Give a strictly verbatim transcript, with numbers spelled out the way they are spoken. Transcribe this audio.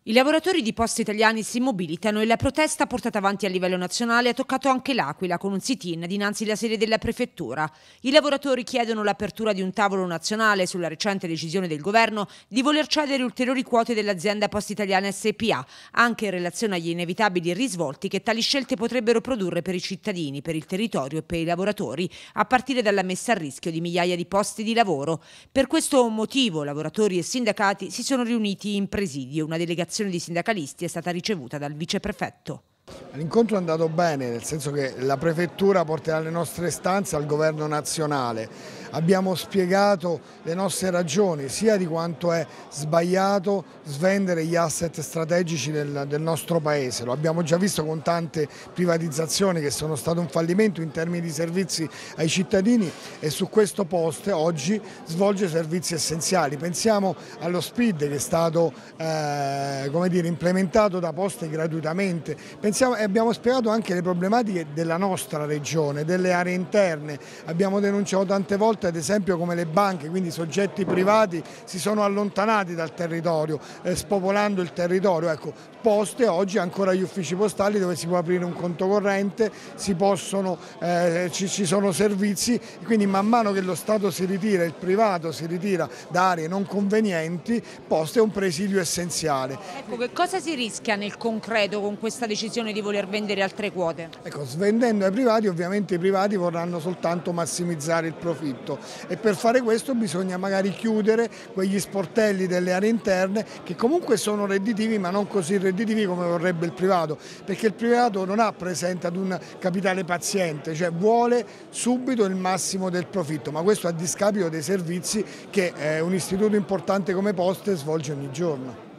I lavoratori di Poste Italiane si mobilitano e la protesta portata avanti a livello nazionale ha toccato anche l'Aquila con un sit-in dinanzi alla sede della prefettura. I lavoratori chiedono l'apertura di un tavolo nazionale sulla recente decisione del governo di voler cedere ulteriori quote dell'azienda Poste Italiane S p A, anche in relazione agli inevitabili risvolti che tali scelte potrebbero produrre per i cittadini, per il territorio e per i lavoratori, a partire dalla messa a rischio di migliaia di posti di lavoro. Per questo motivo lavoratori e sindacati si sono riuniti in presidio. Una delegazione di sindacalisti è stata ricevuta dal viceprefetto. L'incontro è andato bene, nel senso che la prefettura porterà le nostre istanze al governo nazionale. Abbiamo spiegato le nostre ragioni, sia di quanto è sbagliato svendere gli asset strategici del, del nostro paese. Lo abbiamo già visto con tante privatizzazioni che sono state un fallimento in termini di servizi ai cittadini, e su questo Poste oggi svolge servizi essenziali. Pensiamo allo SPID che è stato eh, come dire, implementato da Poste gratuitamente. Pensiamo, e abbiamo spiegato anche le problematiche della nostra regione, delle aree interne. Abbiamo denunciato tante volte ad esempio come le banche, quindi soggetti privati, si sono allontanati dal territorio, eh, spopolando il territorio. Ecco, Poste oggi ha ancora gli uffici postali dove si può aprire un conto corrente, si possono, eh, ci, ci sono servizi, quindi man mano che lo Stato si ritira, il privato si ritira da aree non convenienti, Poste è un presidio essenziale. Ecco, che cosa si rischia nel concreto con questa decisione di voler vendere altre quote? Ecco, svendendo ai privati, ovviamente i privati vorranno soltanto massimizzare il profitto, e per fare questo bisogna magari chiudere quegli sportelli delle aree interne che comunque sono redditivi, ma non così redditivi come vorrebbe il privato, perché il privato non ha presente ad un capitale paziente, cioè vuole subito il massimo del profitto, ma questo a discapito dei servizi che eh, un istituto importante come Poste svolge ogni giorno.